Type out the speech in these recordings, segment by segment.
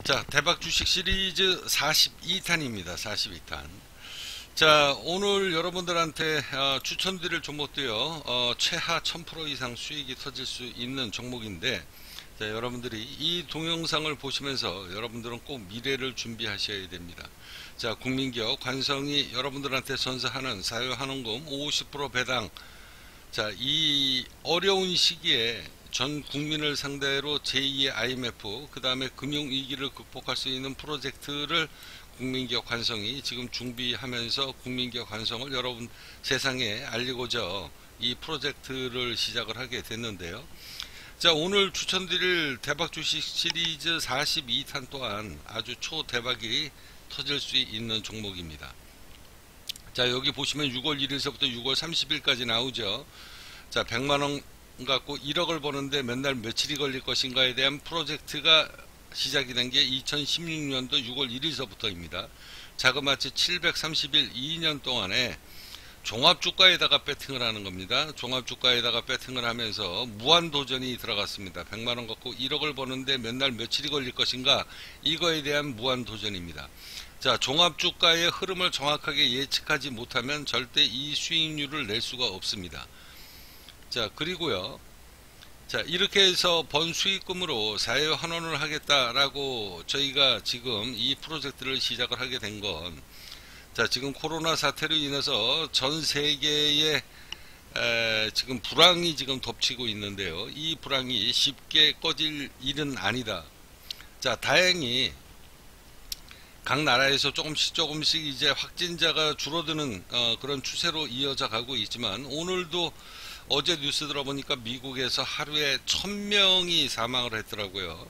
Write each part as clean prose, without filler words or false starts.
자, 대박 주식 시리즈 42탄입니다. 42탄. 자, 오늘 여러분들한테 추천드릴 종목도요, 최하 1000% 이상 수익이 터질 수 있는 종목인데, 자, 여러분들이 이 동영상을 보시면서 여러분들은 꼭 미래를 준비하셔야 됩니다. 자, 국민기업 관성이 여러분들한테 선사하는 사유한원금 50% 배당. 자, 이 어려운 시기에 전 국민을 상대로 제2의 IMF, 그 다음에 금융위기를 극복할 수 있는 프로젝트를 국민기업 관성이 지금 준비하면서 국민기업 관성을 여러분 세상에 알리고자 이 프로젝트를 시작을 하게 됐는데요. 자, 오늘 추천드릴 대박 주식 시리즈 42탄 또한 아주 초대박이 터질 수 있는 종목입니다. 자, 여기 보시면 6월 1일서부터 6월 30일까지 나오죠. 자, 100만원 갖고 1억을 버는데 맨날 며칠이 걸릴 것인가에 대한 프로젝트가 시작이 된 게 2016년도 6월 1일서부터입니다. 자그마치 730일 2년 동안에 종합주가에다가 배팅을 하는 겁니다. 종합주가에다가 배팅을 하면서 무한도전이 들어갔습니다. 100만원 갖고 1억을 버는데 맨날 며칠이 걸릴 것인가, 이거에 대한 무한도전입니다. 자, 종합주가의 흐름을 정확하게 예측하지 못하면 절대 이 수익률을 낼 수가 없습니다. 자, 그리고요, 자, 이렇게 해서 번 수익금으로 사회환원을 하겠다라고 저희가 지금 이 프로젝트를 시작을 하게 된 건, 자, 지금 코로나 사태로 인해서 전 세계에 지금 불황이 지금 덮치고 있는데요. 이 불황이 쉽게 꺼질 일은 아니다. 자, 다행히 각 나라에서 조금씩 이제 확진자가 줄어드는 그런 추세로 이어져 가고 있지만, 오늘도 어제 뉴스 들어보니까 미국에서 하루에 1000명이 사망을 했더라고요.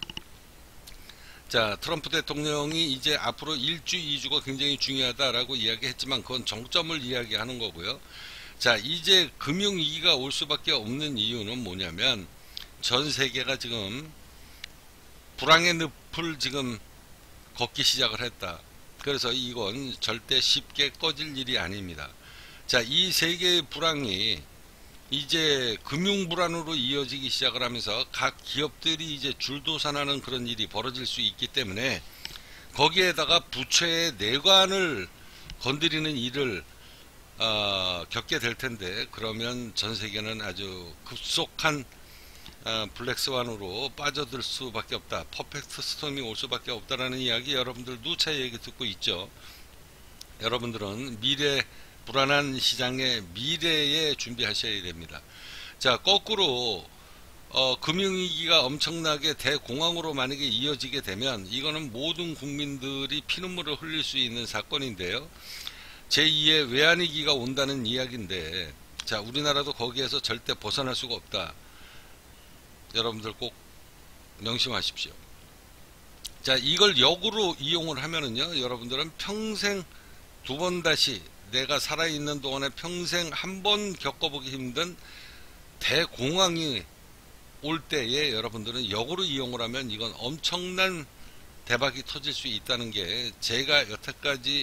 자, 트럼프 대통령이 이제 앞으로 1주, 2주가 굉장히 중요하다라고 이야기했지만 그건 정점을 이야기하는 거고요. 자, 이제 금융위기가 올 수밖에 없는 이유는 뭐냐면, 전 세계가 지금 불황의 늪을 지금 걷기 시작을 했다. 그래서 이건 절대 쉽게 꺼질 일이 아닙니다. 자, 이 세계의 불황이 이제 금융불안으로 이어지기 시작을 하면서 각 기업들이 이제 줄도산하는 그런 일이 벌어질 수 있기 때문에, 거기에다가 부채의 내관을 건드리는 일을 겪게 될 텐데, 그러면 전 세계는 아주 급속한 블랙스완으로 빠져들 수밖에 없다, 퍼펙트 스톰이 올 수밖에 없다라는 이야기 여러분들 누차 얘기 듣고 있죠. 여러분들은 불안한 시장의 미래에 준비하셔야 됩니다. 자, 거꾸로 금융위기가 엄청나게 대공황으로 만약에 이어지게 되면 이거는 모든 국민들이 피눈물을 흘릴 수 있는 사건인데요. 제2의 외환위기가 온다는 이야기인데, 자, 우리나라도 거기에서 절대 벗어날 수가 없다. 여러분들 꼭 명심하십시오. 자, 이걸 역으로 이용을 하면은요, 여러분들은 평생 두 번 다시 내가 살아있는 동안에 평생 한 번 겪어보기 힘든 대공황이 올 때에 여러분들은 역으로 이용을 하면 이건 엄청난 대박이 터질 수 있다는 게, 제가 여태까지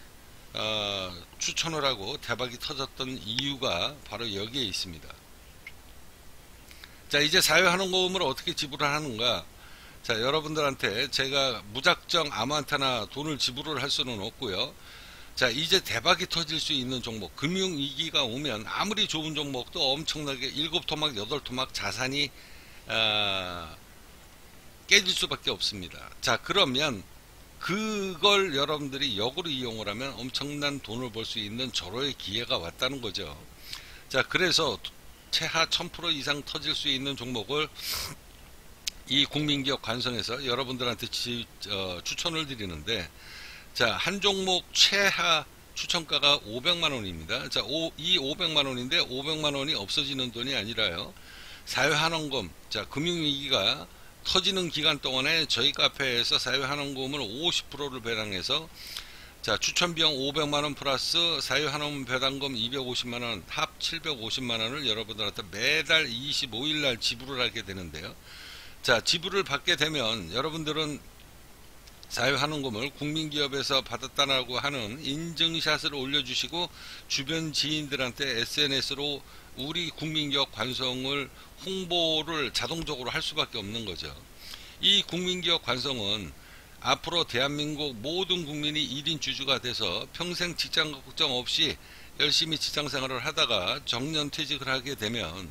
추천을 하고 대박이 터졌던 이유가 바로 여기에 있습니다. 자, 이제 사회환원금을 어떻게 지불을 하는가. 자, 여러분들한테 제가 무작정 아무한테나 돈을 지불을 할 수는 없고요. 자, 이제 대박이 터질 수 있는 종목, 금융위기가 오면 아무리 좋은 종목도 엄청나게 7토막 8토막 자산이 깨질 수밖에 없습니다. 자, 그러면 그걸 여러분들이 역으로 이용을 하면 엄청난 돈을 벌 수 있는 절호의 기회가 왔다는 거죠. 자, 그래서 최하 1000% 이상 터질 수 있는 종목을 이 국민기업 관성에서 여러분들한테 추천을 드리는데, 자, 한 종목 최하 추천가가 500만원입니다. 자, 이 500만원인데 500만원이 없어지는 돈이 아니라요, 사회환원금, 자, 금융위기가 터지는 기간 동안에 저희 카페에서 사회환원금을 50%를 배당해서, 자, 추천비용 500만원 플러스 사회환원금 배당금 250만원, 합 750만원을 여러분들한테 매달 25일날 지불을 하게 되는데요. 자, 지불을 받게 되면 여러분들은 사회환원금을 국민기업에서 받았다라고 하는 인증샷을 올려주시고 주변 지인들한테 SNS로 우리 국민기업 관성을 홍보를 자동적으로 할 수밖에 없는 거죠. 이 국민기업 관성은 앞으로 대한민국 모든 국민이 1인 주주가 돼서 평생 직장 걱정 없이 열심히 직장생활을 하다가 정년퇴직을 하게 되면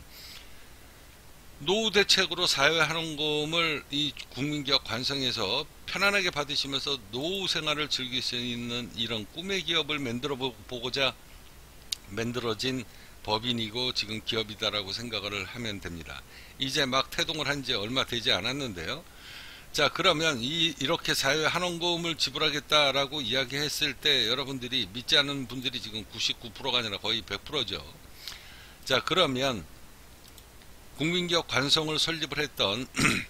노후 대책으로 사회환원금을 이 국민기업 관성에서 편안하게 받으시면서 노후 생활을 즐길 수 있는 이런 꿈의 기업을 만들어 보고자 만들어진 법인이고 지금 기업이다라고 생각을 하면 됩니다. 이제 막 태동을 한 지 얼마 되지 않았는데요. 자, 그러면 이렇게 사회환원금을 지불하겠다라고 이야기했을 때 여러분들이 믿지 않는 분들이 지금 99%가 아니라 거의 100%죠. 자, 그러면 국민기업 관성을 설립을 했던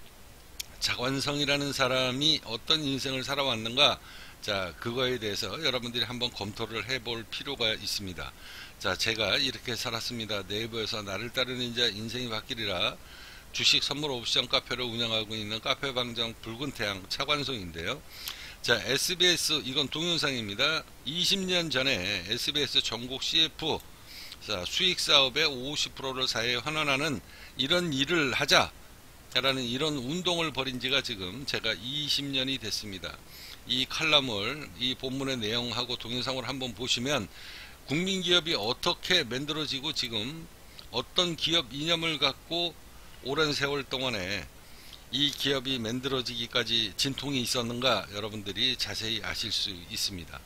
자관성이라는 사람이 어떤 인생을 살아왔는가, 자, 그거에 대해서 여러분들이 한번 검토를 해볼 필요가 있습니다. 자, 제가 이렇게 살았습니다. 네이버에서 나를 따르는 자 인생이 바뀌리라 주식 선물 옵션 카페를 운영하고 있는 카페방장 붉은태양 차관성인데요. 자, SBS, 이건 동영상입니다. 20년 전에 SBS 전국 CF 수익 사업의 50%를 사회에 환원하는 이런 일을 하자라는 이런 운동을 벌인 지가 지금 제가 20년이 됐습니다. 이 칼럼을 이 본문의 내용하고 동영상을 한번 보시면 국민기업이 어떻게 만들어지고 지금 어떤 기업 이념을 갖고 오랜 세월 동안에 이 기업이 만들어지기까지 진통이 있었는가 여러분들이 자세히 아실 수 있습니다.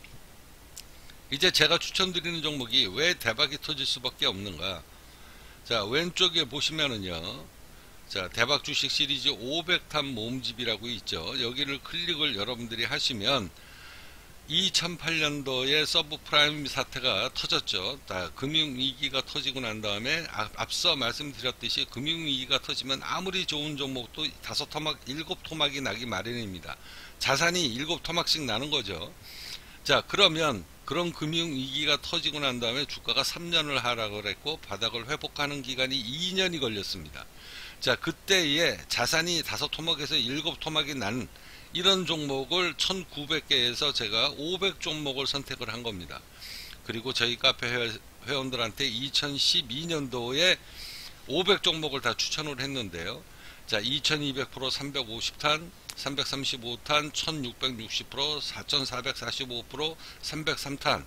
이제 제가 추천드리는 종목이 왜 대박이 터질 수밖에 없는가. 자, 왼쪽에 보시면은요, 자, 대박 주식 시리즈 500탄 모음집이라고 있죠. 여기를 클릭을 여러분들이 하시면 2008년도에 서브프라임 사태가 터졌죠. 금융위기가 터지고 난 다음에 앞서 말씀드렸듯이 금융위기가 터지면 아무리 좋은 종목도 5토막, 7토막이 나기 마련입니다. 자산이 7토막씩 나는 거죠. 자, 그러면 그런 금융위기가 터지고 난 다음에 주가가 3년을 하락을 했고 바닥을 회복하는 기간이 2년이 걸렸습니다. 자, 그때에 자산이 5토막에서 7토막이 난 이런 종목을 1900개에서 제가 500 종목을 선택을 한 겁니다. 그리고 저희 카페 회원들한테 2012년도에 500 종목을 다 추천을 했는데요. 자, 2200%, 350탄, 335탄, 1660%, 4445%, 303탄.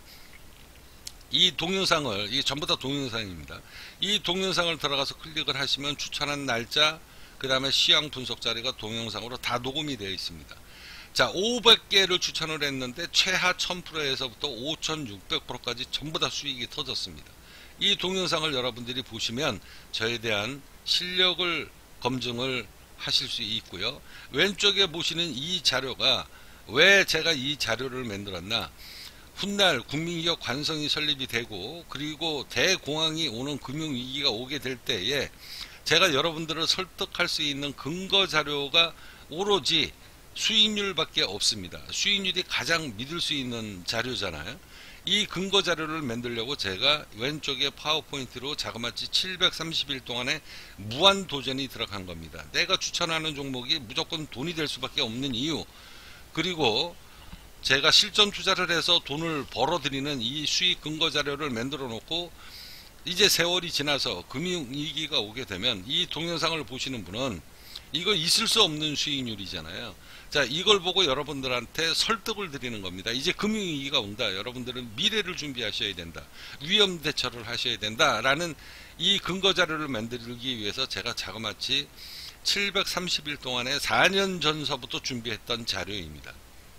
이 동영상을, 이게 전부 다 동영상입니다. 이 동영상을 들어가서 클릭을 하시면 추천한 날짜, 그 다음에 시황 분석 자료가 동영상으로 다 녹음이 되어 있습니다. 자, 500개를 추천을 했는데 최하 1000%에서부터 5600%까지 전부 다 수익이 터졌습니다. 이 동영상을 여러분들이 보시면 저에 대한 실력을 검증을 하실 수 있고요. 왼쪽에 보시는 이 자료가 왜 제가 이 자료를 만들었나. 훗날 국민기업 관성이 설립이 되고 그리고 대공황이 오는 금융위기가 오게 될 때에 제가 여러분들을 설득할 수 있는 근거 자료가 오로지 수익률밖에 없습니다. 수익률이 가장 믿을 수 있는 자료잖아요. 이 근거 자료를 만들려고 제가 왼쪽에 파워포인트로 자그마치 730일 동안에 무한 도전이 들어간 겁니다. 내가 추천하는 종목이 무조건 돈이 될 수밖에 없는 이유, 그리고 제가 실전 투자를 해서 돈을 벌어들이는 이 수익 근거 자료를 만들어 놓고 이제 세월이 지나서 금융위기가 오게 되면 이 동영상을 보시는 분은 이거 있을 수 없는 수익률이잖아요. 자, 이걸 보고 여러분들한테 설득을 드리는 겁니다. 이제 금융위기가 온다. 여러분들은 미래를 준비하셔야 된다. 위험 대처를 하셔야 된다. 라는 이 근거 자료를 만들기 위해서 제가 자그마치 730일 동안에 4년 전서부터 준비했던 자료입니다.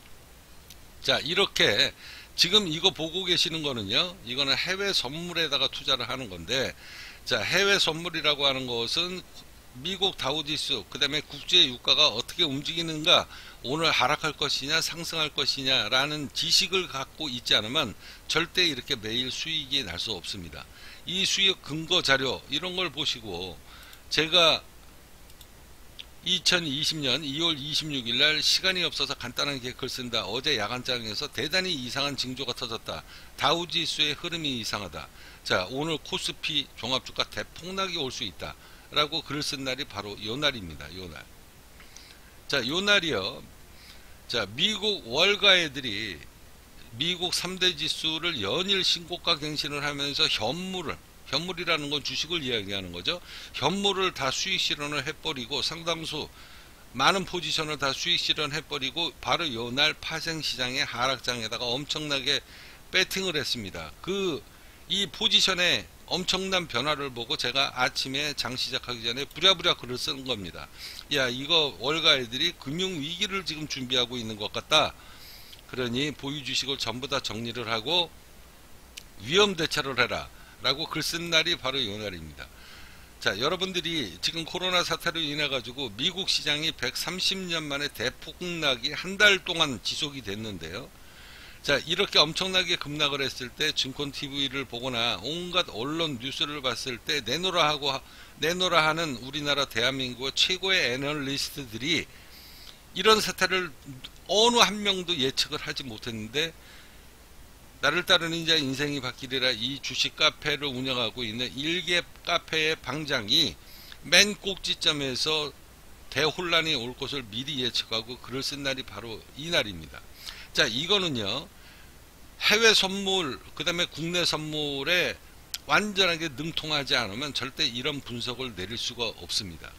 자, 이렇게 지금 이거 보고 계시는 거는요, 이거는 해외 선물에다가 투자를 하는 건데, 자, 해외 선물이라고 하는 것은 미국 다우지수, 그 다음에 국제 유가가 어떻게 움직이는가, 오늘 하락할 것이냐 상승할 것이냐 라는 지식을 갖고 있지 않으면 절대 이렇게 매일 수익이 날 수 없습니다. 이 수익 근거 자료 이런 걸 보시고, 제가 2020년 2월 26일 날 시간이 없어서 간단하게 글 쓴다. 어제 야간장에서 대단히 이상한 징조가 터졌다. 다우지수의 흐름이 이상하다. 자, 오늘 코스피 종합주가 대폭락이 올 수 있다. 라고 글을 쓴 날이 바로 요 날입니다. 요 날. 자, 요 날이요. 자, 미국 월가애들이 미국 3대 지수를 연일 신고가 갱신을 하면서 현물이라는 건 주식을 이야기하는 거죠. 현물을 다 수익 실현을 해버리고 상당수 많은 포지션을 다 수익 실현해버리고 바로 요날 파생시장의 하락장에다가 엄청나게 배팅을 했습니다. 이 포지션에 엄청난 변화를 보고 제가 아침에 장 시작하기 전에 부랴부랴 글을 쓰는 겁니다. 야, 이거 월가애들이 금융위기를 지금 준비하고 있는 것 같다. 그러니 보유 주식을 전부 다 정리를 하고 위험 대처를 해라 라고 글 쓴 날이 바로 요 날입니다. 자, 여러분들이 지금 코로나 사태로 인해 가지고 미국 시장이 130년 만에 대폭락이 한 달 동안 지속이 됐는데요. 자, 이렇게 엄청나게 급락을 했을 때 증권 TV를 보거나 온갖 언론 뉴스를 봤을 때 내노라 하는 우리나라 대한민국의 최고의 애널리스트들이 이런 사태를 어느 한 명도 예측을 하지 못했는데, 나를 따르는 이제 인생이 바뀌리라 이 주식 카페를 운영하고 있는 일개 카페의 방장이 맨 꼭지점에서 대혼란이 올 것을 미리 예측하고 글을 쓴 날이 바로 이 날입니다. 자, 이거는요, 해외 선물 그 다음에 국내 선물에 완전하게 능통하지 않으면 절대 이런 분석을 내릴 수가 없습니다.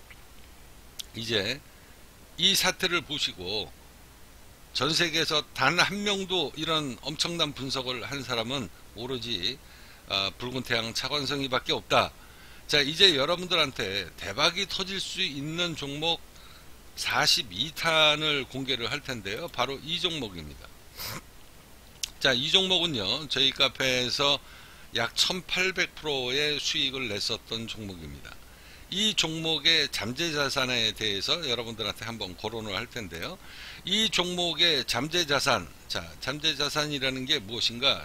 이제 이 사태를 보시고 전 세계에서 단 한 명도 이런 엄청난 분석을 한 사람은 오로지 붉은 태양 차관성이 밖에 없다. 자, 이제 여러분들한테 대박이 터질 수 있는 종목 42탄을 공개를 할 텐데요. 바로 이 종목입니다. 자, 이 종목은요, 저희 카페에서 약 1800%의 수익을 냈었던 종목입니다. 이 종목의 잠재자산에 대해서 여러분들한테 한번 거론을 할 텐데요. 이 종목의 잠재자산, 자, 잠재자산이라는 게 무엇인가?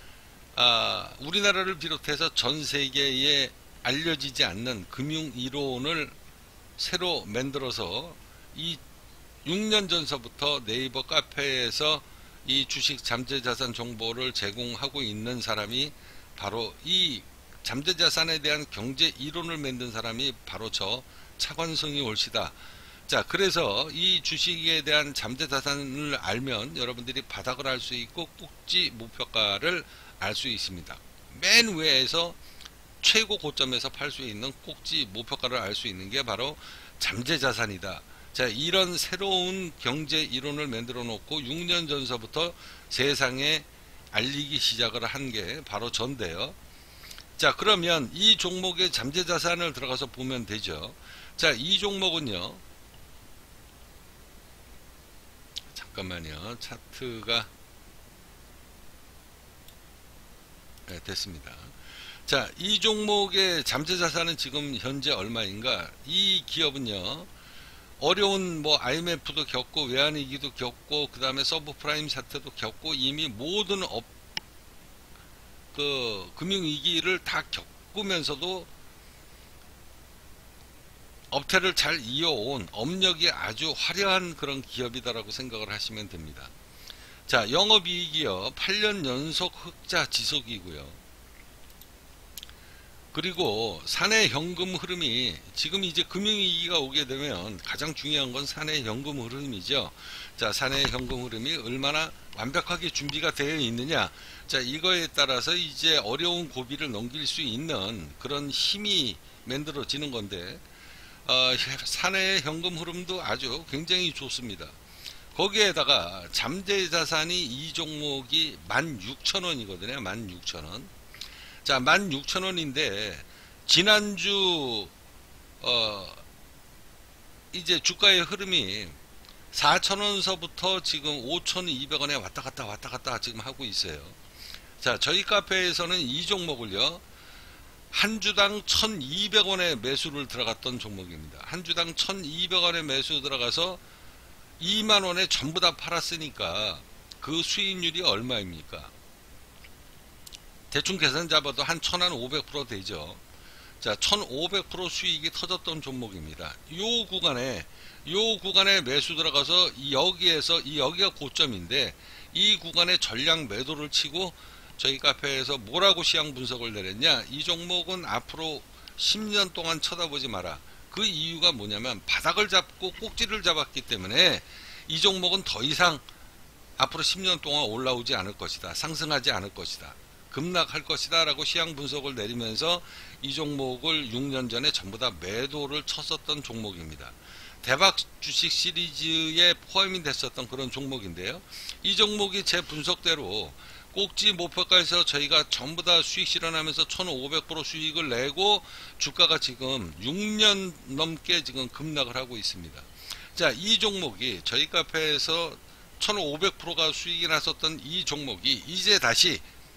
우리나라를 비롯해서 전 세계에 알려지지 않는 금융 이론을 새로 만들어서 이 6년 전서부터 네이버 카페에서 이 주식 잠재자산 정보를 제공하고 있는 사람이 바로 이 잠재자산에 대한 경제 이론을 만든 사람이 바로 저 차관성이 올시다. 자, 그래서 이 주식에 대한 잠재자산을 알면 여러분들이 바닥을 알 수 있고 꼭지 목표가를 알 수 있습니다. 맨 위에서 최고 고점에서 팔 수 있는 꼭지 목표가를 알 수 있는 게 바로 잠재자산이다. 자, 이런 새로운 경제 이론을 만들어 놓고 6년 전서부터 세상에 알리기 시작을 한 게 바로 전데요. 자, 그러면 이 종목의 잠재자산을 들어가서 보면 되죠. 자, 이 종목은요, 잠깐만요, 차트가 네, 됐습니다. 자, 이 종목의 잠재자산은 지금 현재 얼마인가? 이 기업은요, 어려운 IMF도 겪고 외환위기도 겪고 그 다음에 서브프라임 사태도 겪고 이미 모든 금융위기를 다 겪으면서도 업태를 잘 이어온 업력이 아주 화려한 그런 기업이다라고 생각을 하시면 됩니다. 자, 영업이익이요 8년 연속 흑자 지속이고요. 그리고 사내 현금 흐름이 지금 이제 금융위기가 오게 되면 가장 중요한 건 사내 현금 흐름이죠. 자, 사내 현금 흐름이 얼마나 완벽하게 준비가 되어 있느냐. 자, 이거에 따라서 이제 어려운 고비를 넘길 수 있는 그런 힘이 만들어지는 건데, 사내 현금 흐름도 아주 굉장히 좋습니다. 거기에다가 잠재자산이 이 종목이 16,000원이거든요. 16,000원. 자, 16,000원인데 지난주 이제 주가의 흐름이 4,000원서부터 지금 5,200원에 왔다 갔다 지금 하고 있어요. 자, 저희 카페에서는 이 종목을요, 한 주당 1,200원에 매수를 들어갔던 종목입니다. 한 주당 1,200원에 매수 들어가서 2만원에 전부 다 팔았으니까 그 수익률이 얼마입니까? 대충 계산 잡아도 한 1,500% 되죠. 자, 1,500% 수익이 터졌던 종목입니다. 요 구간에 매수 들어가서 여기가 고점인데 이 구간에 전량 매도를 치고 저희 카페에서 뭐라고 시황 분석을 내렸냐? 이 종목은 앞으로 10년 동안 쳐다보지 마라. 그 이유가 뭐냐면 바닥을 잡고 꼭지를 잡았기 때문에 이 종목은 더 이상 앞으로 10년 동안 올라오지 않을 것이다. 상승하지 않을 것이다. 급락할 것이다 라고 시황 분석을 내리면서 이 종목을 6년 전에 전부 다 매도를 쳤었던 종목입니다. 대박 주식 시리즈에 포함이 됐었던 그런 종목인데요. 이 종목이 제 분석대로 꼭지 목표가에서 저희가 전부 다 수익 실현하면서 1500% 수익을 내고 주가가 지금 6년 넘게 지금 급락을 하고 있습니다. 자, 이 종목이 저희 카페에서 1500%가 수익이 났었던 이 종목이 이제 다시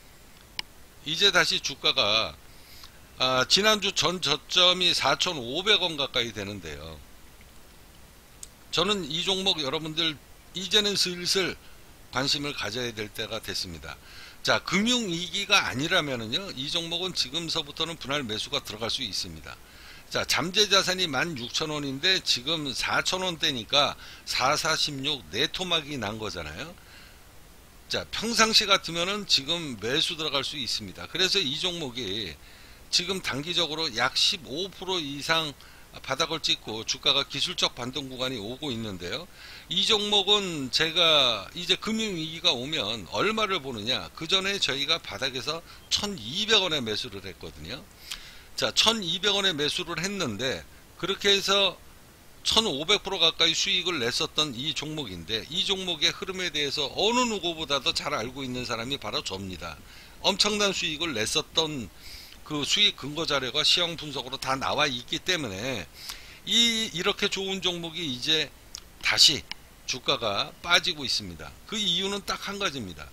주가가 지난주 전 저점이 4,500원 가까이 되는데요. 저는 이 종목 여러분들 이제는 슬슬 관심을 가져야 될 때가 됐습니다. 자, 금융위기가 아니라면은요, 이 종목은 지금서부터는 분할 매수가 들어갈 수 있습니다. 자, 잠재자산이 16,000원인데 지금 4,000원대니까 446 네토막이 난 거잖아요. 자, 평상시 같으면은 지금 매수 들어갈 수 있습니다. 그래서 이 종목이 지금 단기적으로 약 15% 이상 바닥을 찍고 주가가 기술적 반등 구간이 오고 있는데요. 이 종목은 제가 이제 금융위기가 오면 얼마를 보느냐, 그 전에 저희가 바닥에서 1200원에 매수를 했거든요. 자, 1200원에 매수를 했는데 그렇게 해서 1500% 가까이 수익을 냈었던 이 종목인데, 이 종목의 흐름에 대해서 어느 누구보다도 잘 알고 있는 사람이 바로 저입니다. 엄청난 수익을 냈었던 그 수익 근거 자료가 시황 분석으로 다 나와 있기 때문에 이렇게 좋은 종목이 이제 다시 주가가 빠지고 있습니다. 그 이유는 딱 한 가지입니다.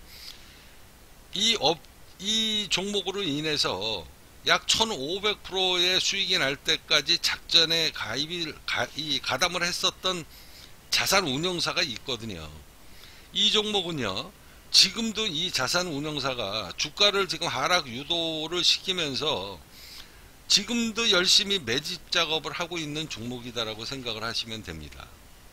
이 종목으로 인해서 약 1500%의 수익이 날 때까지 작전에 가담을 했었던 자산 운용사가 있거든요. 이 종목은요, 지금도 이 자산 운용사가 주가를 지금 하락 유도를 시키면서 지금도 열심히 매집 작업을 하고 있는 종목이다라고 생각을 하시면 됩니다.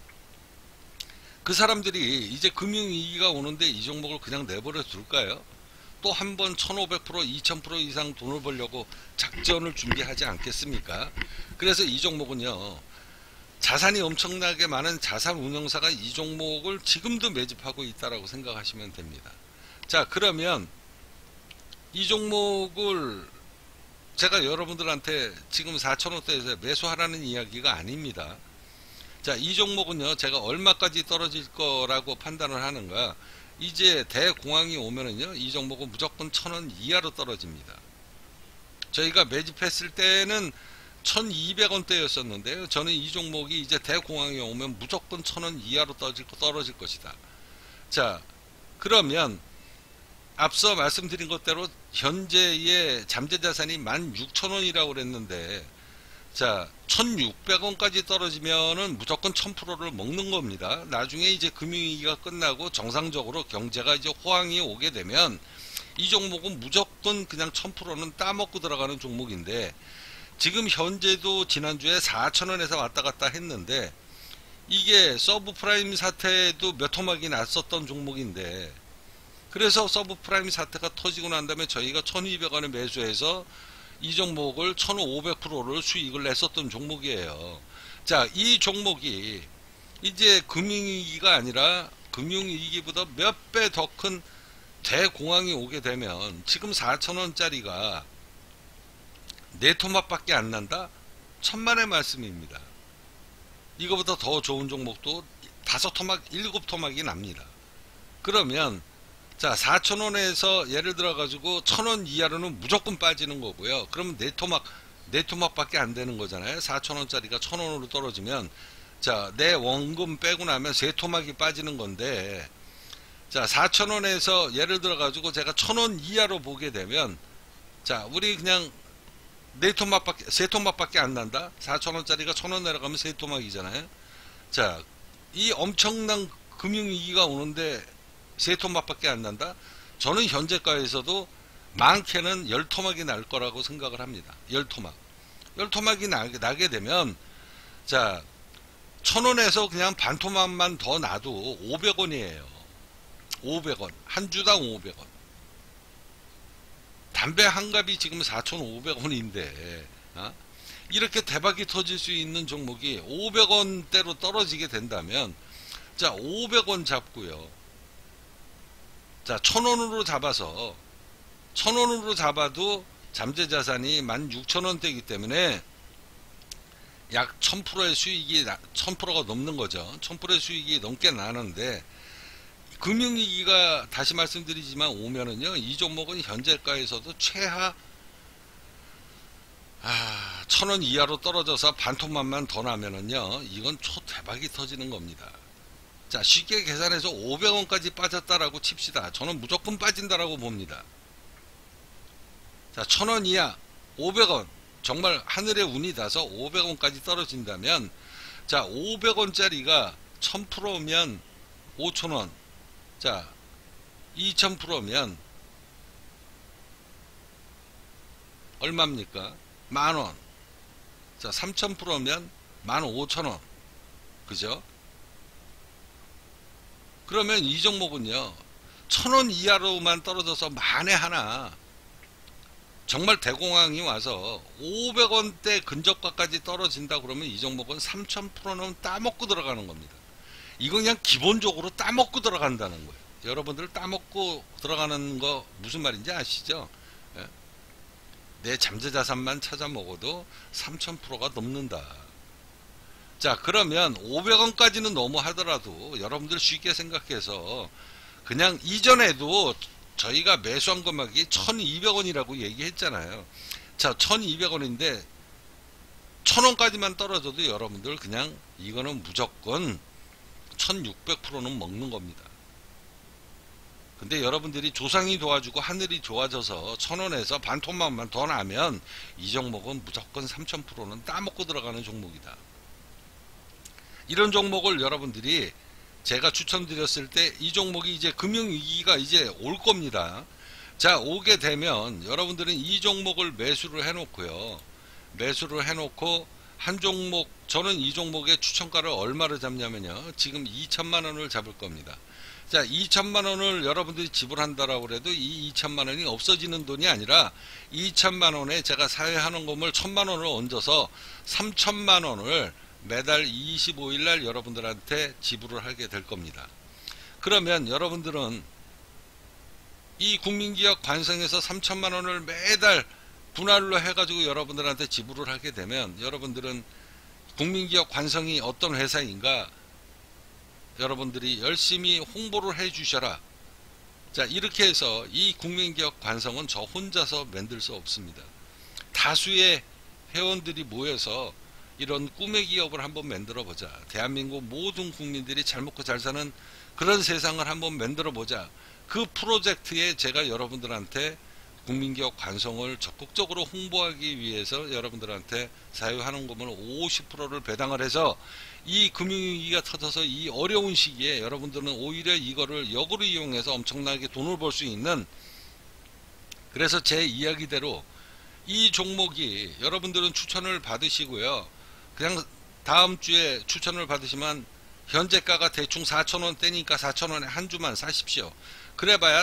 그 사람들이 이제 금융위기가 오는데 이 종목을 그냥 내버려 둘까요? 또 한 번 1500%, 2000% 이상 돈을 벌려고 작전을 준비하지 않겠습니까? 그래서 이 종목은요, 자산이 엄청나게 많은 자산 운용사가 이 종목을 지금도 매집하고 있다라고 생각하시면 됩니다. 자, 그러면 이 종목을 제가 여러분들한테 지금 4,000원대에서 매수하라는 이야기가 아닙니다. 자, 이 종목은요, 제가 얼마까지 떨어질 거라고 판단을 하는가? 이제 대공황이 오면은요, 이 종목은 무조건 1000원 이하로 떨어집니다. 저희가 매집했을 때는 1200원대였었는데요. 저는 이 종목이 이제 대공황이 오면 무조건 1000원 이하로 떨어질 것이다. 자, 그러면 앞서 말씀드린 것대로 현재의 잠재자산이 16,000원이라고 그랬는데, 자, 1600원까지 떨어지면은 무조건 1000%를 먹는 겁니다. 나중에 이제 금융위기가 끝나고 정상적으로 경제가 이제 호황이 오게 되면 이 종목은 무조건 그냥 1000%는 따먹고 들어가는 종목인데, 지금 현재도 지난주에 4,000원에서 왔다 갔다 했는데, 이게 서브프라임 사태도 몇 토막이 났었던 종목인데, 그래서 서브프라임 사태가 터지고 난 다음에 저희가 1200원에 매수해서 이 종목을 1500%를 수익을 냈었던 종목이에요. 자, 이 종목이 이제 금융위기가 아니라 금융위기보다 몇 배 더 큰 대공황이 오게 되면 지금 4,000원짜리가 4토막밖에 안 난다? 천만의 말씀입니다. 이거보다 더 좋은 종목도 5토막, 7토막이 납니다. 그러면 자, 4,000원에서 예를 들어 가지고 1,000원 이하로는 무조건 빠지는 거고요. 그러면 4토막밖에 안 되는 거잖아요. 4,000원짜리가 1,000원으로 떨어지면, 자, 내 원금 빼고 나면 3토막이 빠지는 건데, 자, 4,000원에서 예를 들어 가지고 제가 1,000원 이하로 보게 되면, 자, 우리 그냥 3토막밖에 안 난다. 4,000원짜리가 1,000원 내려가면 3토막이잖아요. 자, 이 엄청난 금융위기가 오는데 3토막밖에 안 난다? 저는 현재가에서도 많게는 10토막이 날 거라고 생각을 합니다. 10토막. 10토막이 나게 되면, 자, 1,000원에서 그냥 반토막만 더 놔도 500원이에요. 500원. 한 주당 500원. 담배 한 갑이 지금 4,500원인데, 이렇게 대박이 터질 수 있는 종목이 500원대로 떨어지게 된다면, 자, 500원 잡고요. 자, 1,000원으로 잡아서 1,000원으로 잡아도 잠재자산이 16,000원대이기 때문에 약 1000%의 수익이 1000%가 넘는 거죠. 1000%의 수익이 넘게 나는데 금융위기가 다시 말씀드리지만 오면은요, 이 종목은 현재가에서도 최하 1000원 이하로 떨어져서 반토막만 더 나면은요, 이건 초대박이 터지는 겁니다. 자, 쉽게 계산해서 500원까지 빠졌다라고 칩시다. 저는 무조건 빠진다라고 봅니다. 자, 1000원 이하 500원, 정말 하늘의 운이 닿아서 500원까지 떨어진다면, 자, 500원짜리가 1000%면 5000원, 자, 2000%면 얼마입니까? 만원. 자, 3000%면 15000원. 그죠? 그러면 이 종목은요, 1000원 이하로만 떨어져서 만에 하나 정말 대공황이 와서 500원대 근접가까지 떨어진다 그러면 이 종목은 3000%는 따먹고 들어가는 겁니다. 이건 그냥 기본적으로 따먹고 들어간다는 거예요. 여러분들 따먹고 들어가는 거 무슨 말인지 아시죠? 예. 내 잠재자산만 찾아 먹어도 3000%가 넘는다. 자, 그러면 500원까지는 너무 하더라도 여러분들 쉽게 생각해서 그냥 이전에도 저희가 매수한 금액이 1200원이라고 얘기했잖아요. 자, 1200원인데 1000원까지만 떨어져도 여러분들 그냥 이거는 무조건 1600%는 먹는 겁니다. 근데 여러분들이 조상이 도와주고 하늘이 좋아져서 1000원에서 반토막만 더 나면 이 종목은 무조건 3000%는 따먹고 들어가는 종목이다. 이런 종목을 여러분들이 제가 추천드렸을 때 이 종목이 이제 금융위기가 이제 올 겁니다. 자, 오게 되면 여러분들은 이 종목을 매수를 해놓고요. 매수를 해놓고 한 종목, 저는 이 종목의 추천가를 얼마를 잡냐면요, 지금 2천만원을 잡을 겁니다. 자, 2천만원을 여러분들이 지불한다라고 해도 이 2천만원이 없어지는 돈이 아니라 2천만원에 제가 사회한원금을 1000만원을 얹어서 3000만원을 매달 25일날 여러분들한테 지불을 하게 될 겁니다. 그러면 여러분들은 이 국민기업 관성에서 3000만원을 매달 분할로 해가지고 여러분들한테 지불을 하게 되면 여러분들은 국민기업 관성이 어떤 회사인가 여러분들이 열심히 홍보를 해 주셔라. 자, 이렇게 해서 이 국민기업 관성은 저 혼자서 만들 수 없습니다. 다수의 회원들이 모여서 이런 꿈의 기업을 한번 만들어 보자. 대한민국 모든 국민들이 잘 먹고 잘 사는 그런 세상을 한번 만들어 보자. 그 프로젝트에 제가 여러분들한테 국민기업 관성을 적극적으로 홍보하기 위해서 여러분들한테 사유한원금을 50%를 배당을 해서 이 금융위기가 터져서 이 어려운 시기에 여러분들은 오히려 이거를 역으로 이용해서 엄청나게 돈을 벌 수 있는, 그래서 제 이야기대로 이 종목이 여러분들은 추천을 받으시고요. 그냥 다음 주에 추천을 받으시면 현재가가 대충 4,000원대니까 4,000원에 한 주만 사십시오. 그래봐야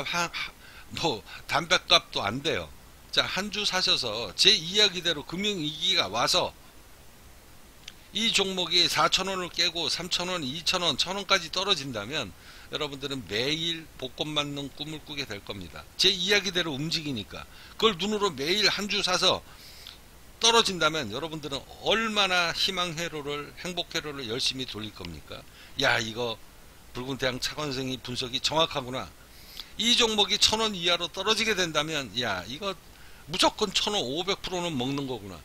담배값도 안 돼요. 자, 한 주 사셔서 제 이야기대로 금융위기가 와서 이 종목이 4,000원을 깨고 3,000원, 2,000원, 1,000원까지 떨어진다면 여러분들은 매일 복권 맞는 꿈을 꾸게 될 겁니다. 제 이야기대로 움직이니까 그걸 눈으로 매일 한 주 사서 떨어진다면 여러분들은 얼마나 희망회로를, 행복회로를 열심히 돌릴 겁니까? 야, 이거 붉은 태양 차관생이 분석이 정확하구나. 이 종목이 1000원 이하로 떨어지게 된다면 야, 이거 무조건 1000원 500%는 먹는 거구나.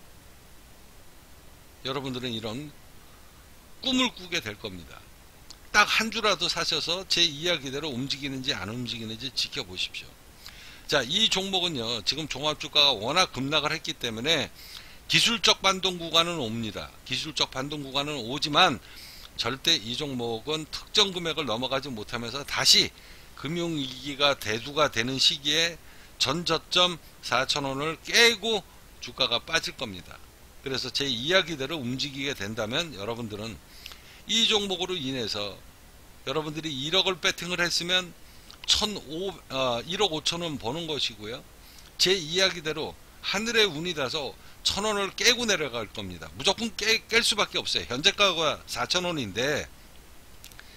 여러분들은 이런 꿈을 꾸게 될 겁니다. 딱 한 주라도 사셔서 제 이야기대로 움직이는지 안 움직이는지 지켜보십시오. 자, 이 종목은요, 지금 종합주가가 워낙 급락을 했기 때문에 기술적 반동 구간은 옵니다. 기술적 반동 구간은 오지만 절대 이 종목은 특정 금액을 넘어가지 못하면서 다시 금융위기가 대두가 되는 시기에 전저점 4,000원을 깨고 주가가 빠질 겁니다. 그래서 제 이야기대로 움직이게 된다면 여러분들은 이 종목으로 인해서 여러분들이 1억을 배팅을 했으면 1억 5천원 버는 것이고요. 제 이야기대로 하늘의 운이 닿아서 1000원을 깨고 내려갈 겁니다. 무조건 깰 수밖에 없어요. 현재가가 4,000원인데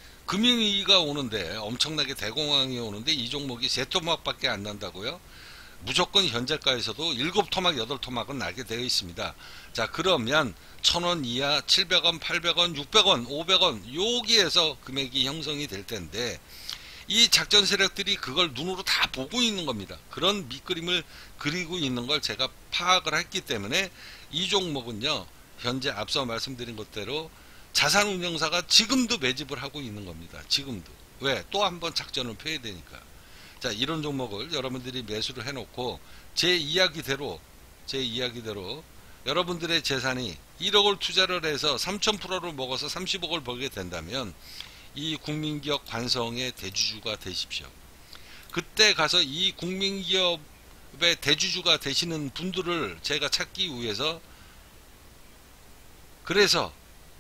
금융위기가 오는데, 엄청나게 대공황이 오는데 이 종목이 세 토막밖에 안 난다고요? 무조건 현재가에서도 7토막 8토막은 나게 되어 있습니다. 자, 그러면 1000원 이하 700원 800원 600원 500원 여기에서 금액이 형성이 될 텐데, 이 작전 세력들이 그걸 눈으로 다 보고 있는 겁니다. 그런 밑그림을 그리고 있는 걸 제가 파악을 했기 때문에 이 종목은요, 현재 앞서 말씀드린 것대로 자산운용사가 지금도 매집을 하고 있는 겁니다. 지금도. 왜? 또 한번 작전을 펴야 되니까. 자, 이런 종목을 여러분들이 매수를 해놓고 제 이야기대로 여러분들의 재산이 1억을 투자를 해서 3000%를 먹어서 30억을 벌게 된다면 이 국민기업 관성의 대주주가 되십시오. 그때 가서 이 국민기업의 대주주가 되시는 분들을 제가 찾기 위해서, 그래서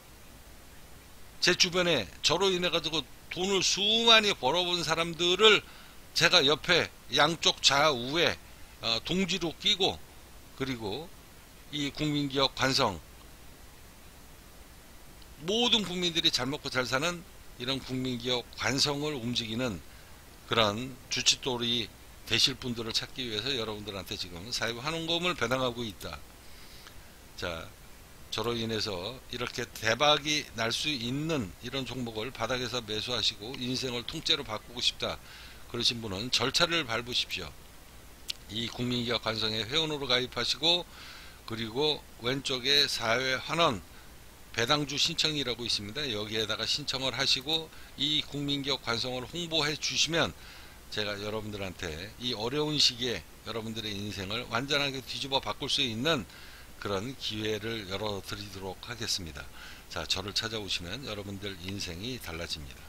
제 주변에 저로 인해 가지고 돈을 수많이 벌어본 사람들을 제가 옆에 양쪽 좌우에 동지로 끼고, 그리고 이 국민기업 관성, 모든 국민들이 잘 먹고 잘 사는 이런 국민기업 관성을 움직이는 그런 주칫돌이 되실 분들을 찾기 위해서 여러분들한테 지금 사회부 한원금을 배당하고 있다. 자, 저로 인해서 이렇게 대박이 날 수 있는 이런 종목을 바닥에서 매수하시고 인생을 통째로 바꾸고 싶다 그러신 분은 절차를 밟으십시오. 이 국민기업 관성의 회원으로 가입하시고, 그리고 왼쪽에 사회 환원 배당주 신청이라고 있습니다. 여기에다가 신청을 하시고 이 국민기업 관성을 홍보해 주시면 제가 여러분들한테 이 어려운 시기에 여러분들의 인생을 완전하게 뒤집어 바꿀 수 있는 그런 기회를 열어드리도록 하겠습니다. 자, 저를 찾아오시면 여러분들 인생이 달라집니다.